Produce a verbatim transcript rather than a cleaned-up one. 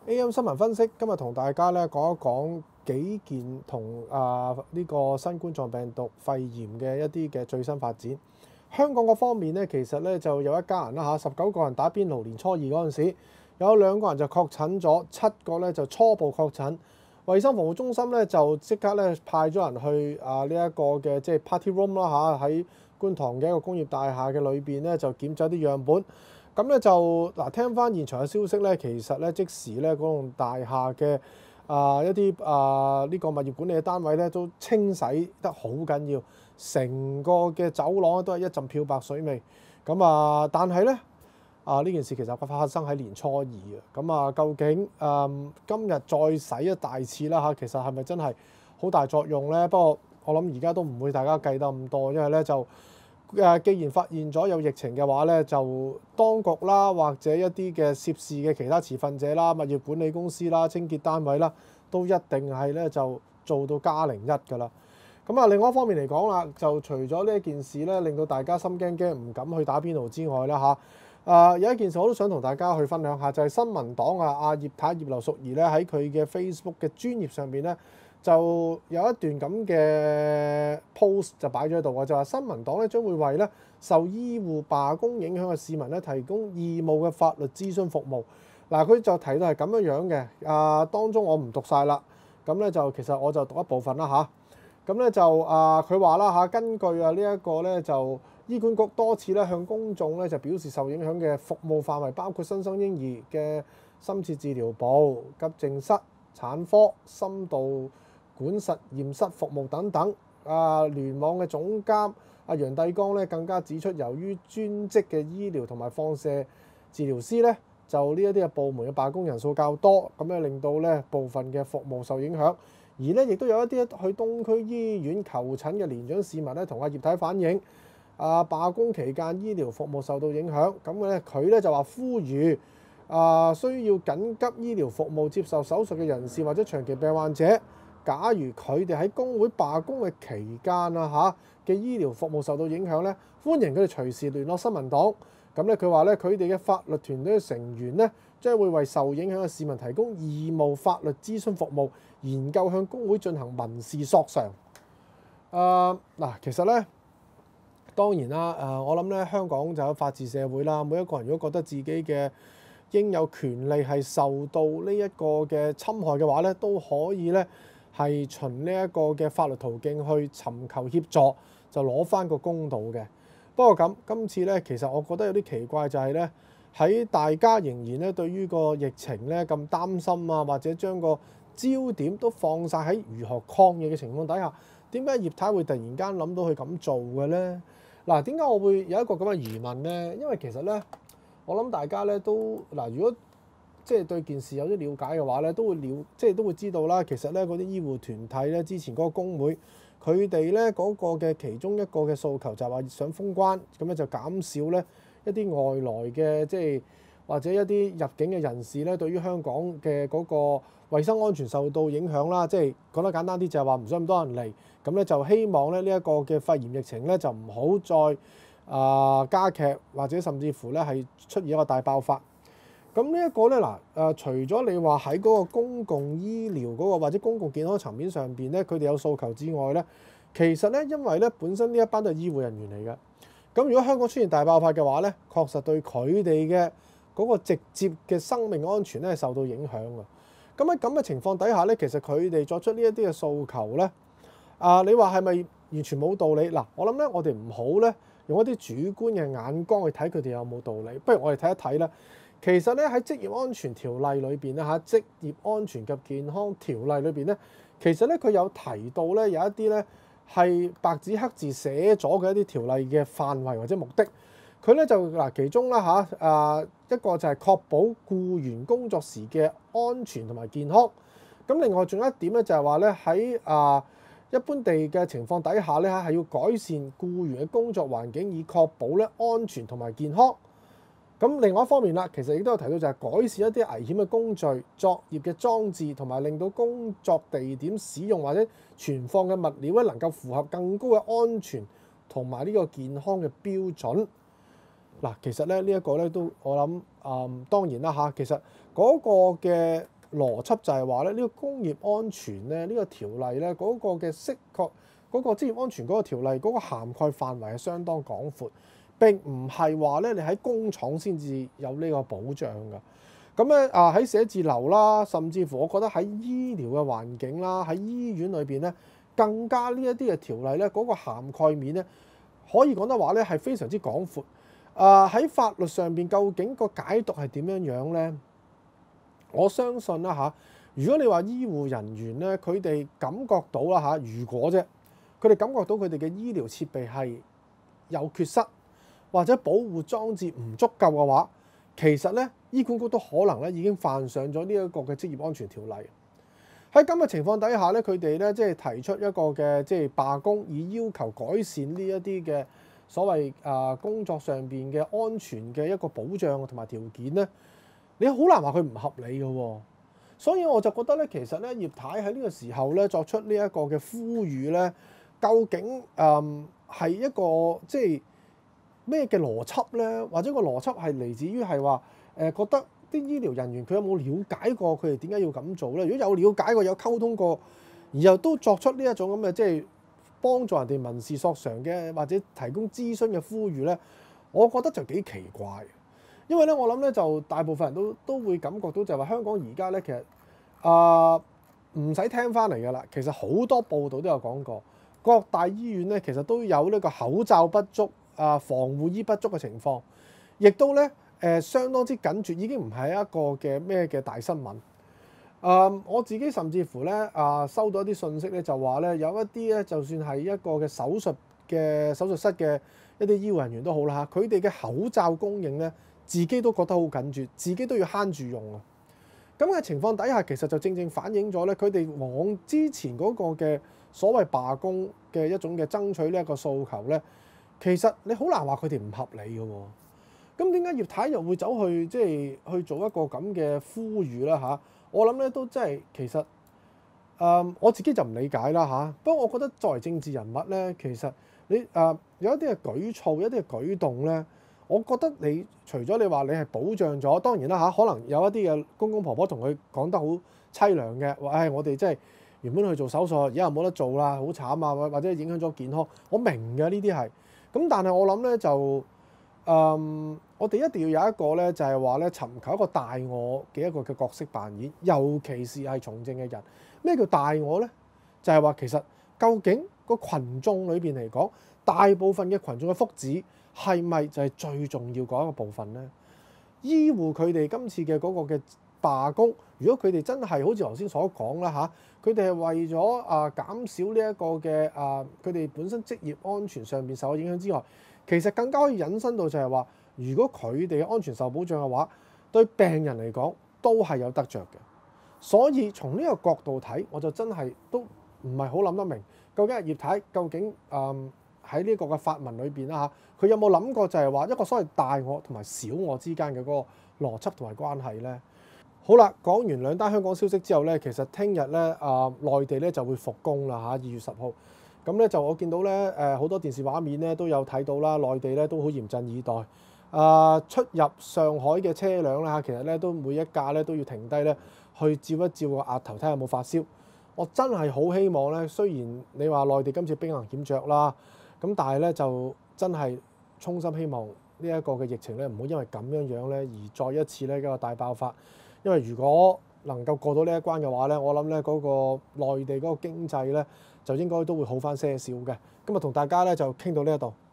A M 新聞分析今日同大家咧講一講幾件同啊呢個新冠狀病毒肺炎嘅一啲嘅最新發展。香港嗰方面咧，其實咧就有一家人啦嚇，十九個人打邊爐，年初二嗰陣時，有兩個人就確診咗，七個咧就初步確診。衛生防護中心咧就即刻咧派咗人去啊呢一個嘅即係 party room 啦嚇，喺觀塘嘅一個工業大廈嘅裏邊咧就檢走啲樣本。咁咧就嗱，聽翻現場嘅消息咧，其實咧即時咧嗰棟大廈嘅啊一啲啊呢個物業管理嘅單位咧都清洗得好緊要，成個嘅走廊都係一陣漂白水味。咁啊，但係咧啊呢件事其實發生喺年初二啊。咁啊，究竟誒今日再洗一大次啦嚇，其實係咪真係好大作用咧？不過我諗而家都唔會大家計得咁多，因為咧就。誒，既然發現咗有疫情嘅話咧，就當局啦，或者一啲嘅涉事嘅其他持份者啦、物業管理公司啦、清潔單位啦，都一定係咧就做到加零一㗎啦。咁啊，另外一方面嚟講啦，就除咗呢一件事咧，令到大家心驚驚唔敢去打邊爐之外啦嚇，啊有一件事我都想同大家去分享下，就係新民黨啊，阿葉太葉劉淑儀咧喺佢嘅 Facebook 嘅專頁上邊咧。就有一段咁嘅 post 就擺咗喺度嘅，就話新民黨咧將會為咧受醫護罷工影響嘅市民咧提供義務嘅法律諮詢服務。嗱，佢就提到係咁樣樣嘅，啊當中我唔讀晒啦，咁咧就其實我就讀一部分啦吓，咁咧就啊佢話啦嚇，根據啊呢一個咧就醫管局多次咧向公眾咧就表示受影響嘅服務範圍包括新生嬰兒嘅深切治療部、急症室、產科、深度管實驗室服務等等。啊，聯網嘅總監阿楊帝剛咧更加指出，由於專職嘅醫療同埋放射治療師咧，就呢一啲嘅部門嘅罷工人數較多，咁咧令到咧部分嘅服務受影響。而咧亦都有一啲去東區醫院求診嘅年長市民咧，同阿葉太反映，啊罷工期間醫療服務受到影響。咁咧佢咧就話呼籲啊需要緊急醫療服務接受手術嘅人士或者長期病患者。假如佢哋喺工會罷工嘅期間啊嚇嘅醫療服務受到影響咧，歡迎佢哋隨時聯絡新民黨。咁咧佢話咧，佢哋嘅法律團隊嘅成員咧，將會為受影響嘅市民提供義務法律諮詢服務，研究向工會進行民事索償。誒嗱，其實咧當然啦，誒我諗咧香港就有法治社會啦，每一個人如果覺得自己嘅應有權利係受到呢一個嘅侵害嘅話咧，都可以咧。係循呢一個嘅法律途徑去尋求協助，就攞翻個公道嘅。不過咁今次咧，其實我覺得有啲奇怪就係咧，喺大家仍然咧對於個疫情咧咁擔心啊，或者將個焦點都放晒喺如何抗疫嘅情況底下，點解葉太會突然間諗到去咁做嘅咧？嗱，點解我會有一個咁嘅疑問咧？因為其實咧，我諗大家咧都嗱，如果即係對件事有啲了解嘅話咧，都會了即係都會知道啦。其實咧，嗰啲醫護團體咧，之前嗰個工會，佢哋咧嗰個嘅其中一個嘅訴求就係話想封關，咁咧就減少咧一啲外來嘅即係或者一啲入境嘅人士咧，對於香港嘅嗰個衞生安全受到影響啦。即係講得簡單啲，就係話唔想咁多人嚟，咁咧就希望咧呢一個嘅肺炎疫情咧就唔好再啊、呃、加劇，或者甚至乎咧係出現一個大爆發。咁呢一個咧嗱，誒除咗你話喺嗰個公共醫療嗰個或者公共健康層面上邊咧，佢哋有訴求之外咧，其實咧因為咧本身呢一班都係醫護人員嚟嘅，咁如果香港出現大爆發嘅話咧，確實對佢哋嘅嗰個直接嘅生命安全咧係受到影響嘅。咁喺咁嘅情況底下咧，其實佢哋作出呢一啲嘅訴求咧，啊你話係咪完全冇道理？嗱，我諗咧我哋唔好咧用一啲主觀嘅眼光去睇佢哋有冇道理，不如我哋睇一睇啦。其實咧喺職業安全條例裏邊咧嚇，職業安全及健康條例裏邊咧，其實咧佢有提到咧有一啲咧係白紙黑字寫咗嘅一啲條例嘅範圍或者目的。佢咧就嗱其中啦嚇啊一個就係確保僱員工作時嘅安全同埋健康。咁另外仲有一點咧就係話咧喺啊一般地嘅情況底下咧嚇係要改善僱員嘅工作環境，以確保咧安全同埋健康。咁另外一方面啦，其實亦都有提到就係改善一啲危險嘅工序、作業嘅裝置，同埋令到工作地點使用或者存放嘅物料咧能夠符合更高嘅安全同埋呢個健康嘅標準。嗱，其實咧呢一個咧都我諗啊、嗯，當然啦嚇，其實嗰個嘅邏輯就係話咧，呢個工業安全咧，呢個條例咧嗰個嘅適確嗰個職業安全嗰個條例嗰個涵蓋範圍係相當廣闊，並唔係話咧你喺工廠先至有呢個保障㗎。咁咧啊喺寫字樓啦，甚至乎我覺得喺醫療嘅環境啦，喺醫院裏邊咧，更加呢一啲嘅條例咧，嗰個涵蓋面咧，可以講得話咧係非常之廣闊。啊喺法律上邊究竟個解讀係點樣樣咧？我相信啦嚇，如果你話醫護人員咧，佢哋感覺到啦嚇，如果啫，佢哋感覺到佢哋嘅醫療設備係有缺失，或者保護裝置唔足夠嘅話，其實咧醫管局都可能咧已經犯上咗呢一個嘅職業安全條例。喺咁嘅情況底下咧，佢哋咧即係提出一個嘅即係罷工，以要求改善呢一啲嘅所謂啊工作上邊嘅安全嘅一個保障同埋條件咧。你好難話佢唔合理嘅喎，所以我就覺得咧，其實咧葉太喺呢個時候咧作出呢一個嘅呼籲咧，究竟誒係一個即係咩嘅邏輯咧？或者個邏輯係嚟自於係話誒覺得啲醫療人員佢有冇了解過佢哋點解要咁做咧？如果有了解過、有溝通過，而又都作出呢一種咁嘅即係幫助人哋民事索償嘅或者提供諮詢嘅呼籲咧，我覺得就幾奇怪。因為咧，我諗咧就大部分人都都會感覺到就係話香港而家咧，其實啊唔使聽翻嚟㗎啦。其實好多報道都有講過，各大醫院咧其實都有呢個口罩不足啊、防護衣不足嘅情況，亦都咧誒、呃、相當之緊絕，已經唔係一個嘅咩嘅大新聞。啊、呃，我自己甚至乎咧啊、呃、收到一啲信息咧，就話咧有一啲咧，就算係一個嘅手術嘅手術室嘅一啲醫護人員都好啦嚇，佢哋嘅口罩供應咧，自己都覺得好緊絕，自己都要慳住用啊！咁嘅情況底下，其實就正正反映咗咧，佢哋往之前嗰個嘅所謂罷工嘅一種嘅爭取呢一個訴求咧，其實你好難話佢哋唔合理嘅喎。咁點解葉太又會走去即係去做一個咁嘅呼籲啦嚇？我諗咧都真係其實誒、呃、我自己就唔理解啦嚇。不過我覺得作為政治人物咧，其實你誒、呃、有一啲嘅舉措、一啲嘅舉動咧。我覺得你除咗你話你係保障咗，當然啦嚇，可能有一啲嘅公公婆婆同佢講得好凄涼嘅，話唉我哋真係原本去做手術，而家又冇得做啦，好慘啊，或者影響咗健康。我明嘅呢啲係，咁但係我諗咧就誒、嗯，我哋一定要有一個咧就係話咧尋求一個大我嘅一個嘅角色扮演，尤其是係從政嘅人。咩叫大我咧？就係話其實究竟個群眾裏邊嚟講，大部分嘅群眾嘅福祉，係咪就係最重要嗰一個部分呢？醫護佢哋今次嘅嗰個嘅罷工，如果佢哋真係好似頭先所講啦嚇，佢哋係為咗啊減少呢一個嘅啊佢哋本身職業安全上面受影響之外，其實更加可以引申到就係話，如果佢哋嘅安全受保障嘅話，對病人嚟講都係有得着嘅。所以從呢個角度睇，我就真係都唔係好諗得明，究竟係葉太究竟嗯？喺呢個嘅法文裏邊啦嚇，佢有冇諗過就係話一個所謂大我同埋小我之間嘅嗰個邏輯同埋關係呢？好啦，講完兩單香港消息之後呢，其實聽日呢，啊內地呢就會復工啦嚇，二月十號。咁呢就我見到呢誒好多電視畫面呢都有睇到啦，內地呢都好嚴陣以待。啊出入上海嘅車輛啦嚇，其實呢都每一架呢都要停低呢去照一照個額頭睇下有冇發燒。我真係好希望呢，雖然你話內地今次兵行險著啦。咁但係咧就真係衷心希望呢一個嘅疫情咧唔好因為咁樣樣咧而再一次咧一個大爆發，因為如果能夠過到呢一關嘅話咧，我諗咧嗰個內地嗰個經濟咧就應該都會好返些少嘅。今日同大家咧就傾到呢一度。